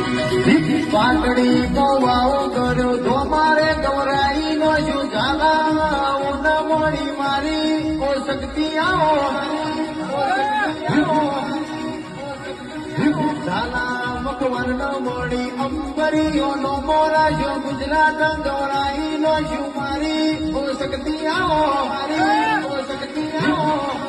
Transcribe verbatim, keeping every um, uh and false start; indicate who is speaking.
Speaker 1: પાટડી નો વાવ કર્યો તો મારે ગૌરાઈ નો શું ઝાલા ઉન મોડી મારી ઓ શક્તિ આવો ઝાલા મકવર નો મોડી અંબરીઓ નો મોરા જો ગુજરાત ગૌરાઈ નો શું મારી ઓ શક્તિ આવો મારી ઓ શક્તિ આવો